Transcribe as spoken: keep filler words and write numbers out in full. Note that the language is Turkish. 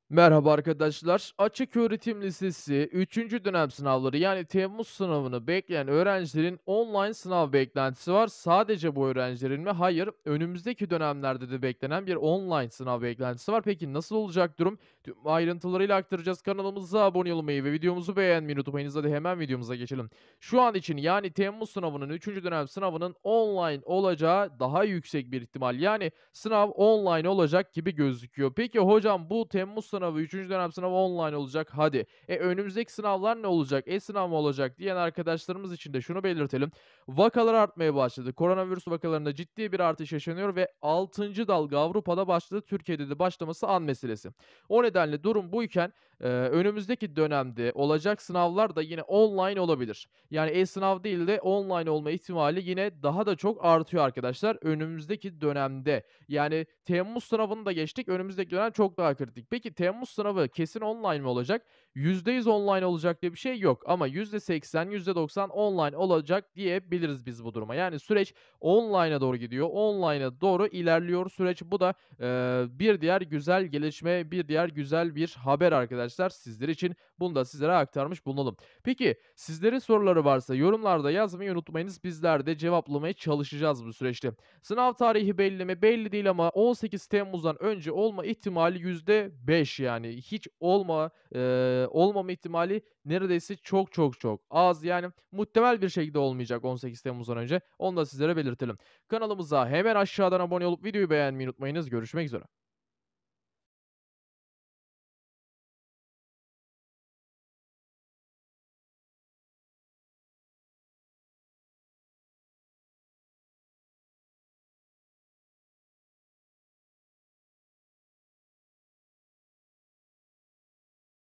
Merhaba arkadaşlar. Açıköğretim Lisesi üçüncü dönem sınavları yani Temmuz sınavını bekleyen öğrencilerin online sınav beklentisi var. Sadece bu öğrencilerin mi? Hayır. Önümüzdeki dönemlerde de beklenen bir online sınav beklentisi var. Peki nasıl olacak durum? Tüm ayrıntılarıyla aktaracağız. Kanalımıza abone olmayı ve videomuzu beğenmeyi unutmayınız. Hadi hemen videomuza geçelim. Şu an için yani Temmuz sınavının üçüncü dönem sınavının online olacağı daha yüksek bir ihtimal. Yani sınav online olacak gibi gözüküyor. Peki hocam bu Temmuz sınavı, üçüncü dönem sınavı online olacak. Hadi. E önümüzdeki sınavlar ne olacak? E-sınav mı olacak diyen arkadaşlarımız için de şunu belirtelim. Vakalar artmaya başladı. Koronavirüs vakalarında ciddi bir artış yaşanıyor ve altıncı dalga Avrupa'da başladı. Türkiye'de de başlaması an meselesi. O nedenle durum buyken e, önümüzdeki dönemde olacak sınavlar da yine online olabilir. Yani e-sınav değil de online olma ihtimali yine daha da çok artıyor arkadaşlar önümüzdeki dönemde. Yani Temmuz sınavını da geçtik. Önümüzdeki dönem çok daha kritik. Peki Temmuz sınavı kesin online mi olacak? yüzde yüz online olacak diye bir şey yok ama yüzde seksen, yüzde doksan online olacak diyebiliriz biz bu duruma. Yani süreç online'a doğru gidiyor. Online'a doğru ilerliyor süreç. Bu da eee, bir diğer güzel gelişme, bir diğer güzel bir haber arkadaşlar sizler için. Bunu da sizlere aktarmış bulunalım. Peki sizlerin soruları varsa yorumlarda yazmayı unutmayınız. Bizler de cevaplamaya çalışacağız bu süreçte. Sınav tarihi belli mi? Belli değil ama on sekiz Temmuz'dan önce olma ihtimali yüzde beş yani. Hiç olma, eee, olmama ihtimali neredeyse çok çok çok az. Yani muhtemel bir şekilde olmayacak on sekiz Temmuz'dan önce. Onu da sizlere belirtelim. Kanalımıza hemen aşağıdan abone olup videoyu beğenmeyi unutmayınız. Görüşmek üzere.